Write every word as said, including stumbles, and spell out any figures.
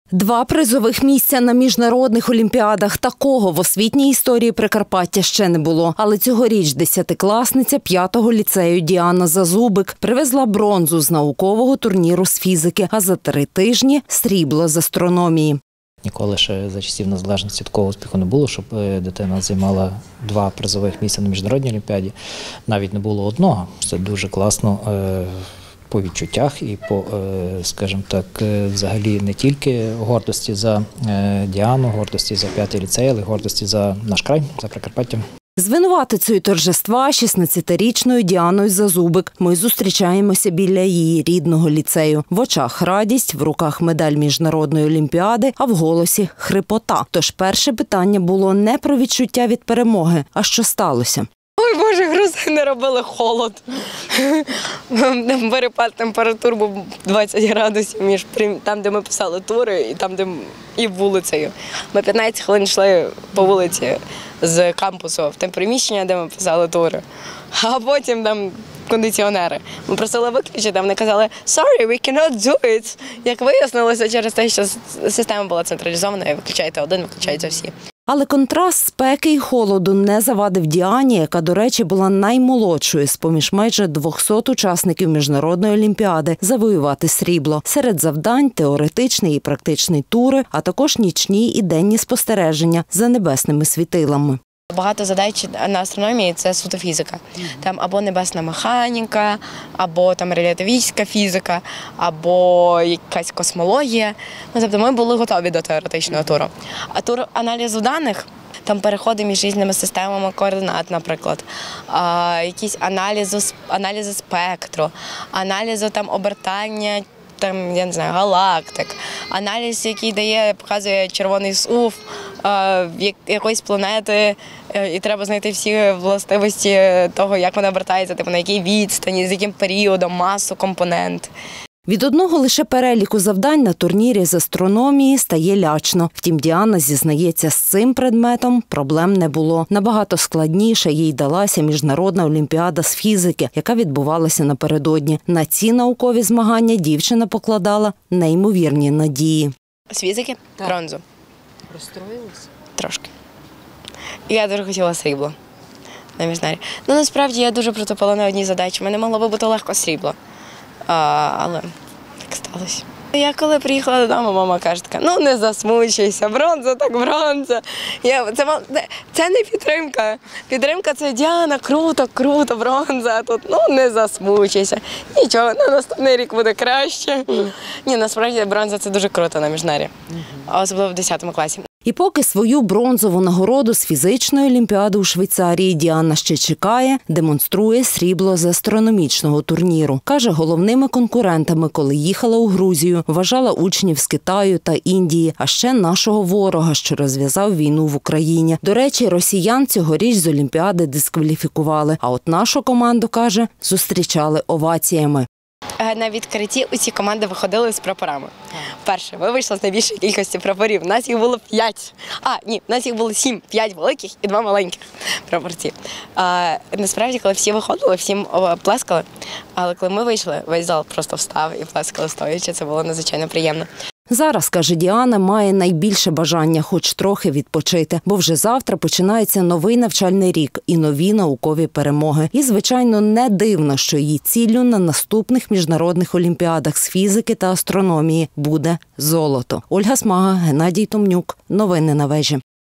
Два призових місця на міжнародних олімпіадах. Такого в освітній історії Прикарпаття ще не було. Але цьогоріч десятикласниця п'ятого ліцею Діана Зазубик привезла бронзу з наукового турніру з фізики, а за три тижні – срібло з астрономії. Ніколи ще за часів незалежності такого успіху не було, щоб дитина займала два призових місця на міжнародній олімпіаді. Навіть не було одного. Це дуже класно по відчуттях і по, скажімо так, взагалі не тільки гордості за Діану, гордості за п'ятий ліцей, але й гордості за наш край, за Прикарпаття. З винуватицею торжества шістнадцятирічною Діаною Зазубик ми зустрічаємося біля її рідного ліцею. В очах радість, в руках медаль міжнародної олімпіади, а в голосі – хрипота. Тож перше питання було не про відчуття від перемоги, а що сталося. Ой, Боже, грузини робили холод. Перепад температур був двадцять градусів між там, де ми писали тури, і там, де і вулицею. Ми п'ятнадцять хвилин йшли по вулиці з кампусу в те приміщення, де ми писали тури. А потім там кондиціонери. Ми просили виключити, вони казали «Sorry, we cannot do it». Як вияснилося через те, що система була централізована, і виключаєте один, виключаються всі. Але контраст спеки і холоду не завадив Діані, яка, до речі, була наймолодшою з-поміж майже двохсот учасників міжнародної олімпіади, завоювати срібло. Серед завдань – теоретичний і практичний тури, а також нічні і денні спостереження за небесними світилами. Багато задач на астрономії – це суто фізика. Там або небесна механіка, або там релятивістська фізика, або якась космологія. Ну, тобто ми були готові до теоретичного туру. А тур аналізу даних, там переходи між різними системами координат, наприклад, а, якісь аналізу, аналізи спектру, аналізу там обертання, там, я не знаю, галактик, аналіз, який дає, показує червоний сув якоїсь планети, і треба знайти всі властивості того, як вона обертається, типу, на якій відстані, з яким періодом, масу, компонент. Від одного лише переліку завдань на турнірі з астрономії стає лячно. Втім, Діана зізнається, з цим предметом проблем не було. Набагато складніше їй далася міжнародна олімпіада з фізики, яка відбувалася напередодні. На ці наукові змагання дівчина покладала неймовірні надії. З фізики? Так. Бронзу. Розстроїлася? Трошки. Я дуже хотіла срібло на міжнарі. Ну, насправді, я дуже протупила на одній задачі. Мене могло би бути легко срібло. А, але так сталося. Я коли приїхала додому, мама каже, така, ну не засмучуйся, бронза так бронза. Я, це, це не підтримка. Підтримка – це Діана, круто, круто, бронза, а тут ну не засмучуйся. Нічого, на наступний рік буде краще. Ні, насправді бронза – це дуже круто на міжнарі, особливо в десятому класі. І поки свою бронзову нагороду з фізичної олімпіади у Швейцарії Діана ще чекає, демонструє срібло з астрономічного турніру. Каже, головними конкурентами, коли їхала у Грузію, вважала учнів з Китаю та Індії, а ще нашого ворога, що розв'язав війну в Україні. До речі, росіян цьогоріч з олімпіади дискваліфікували, а от нашу команду, каже, зустрічали оваціями. На відкритті усі команди виходили з прапорами. Перше, ми вийшли з найбільшої кількості прапорів. У нас їх було п'ять. А, ні, у нас їх було сім. П'ять великих і два маленьких прапорці. А, насправді, коли всі виходили, всім плескали. Але коли ми вийшли, весь зал просто встав і плескали стоячи. Це було надзвичайно приємно. Зараз, каже Діана, має найбільше бажання хоч трохи відпочити, бо вже завтра починається новий навчальний рік і нові наукові перемоги. І, звичайно, не дивно, що її ціллю на наступних міжнародних олімпіадах з фізики та астрономії буде золото. Ольга Смага, Геннадій Томнюк. Новини на вежі.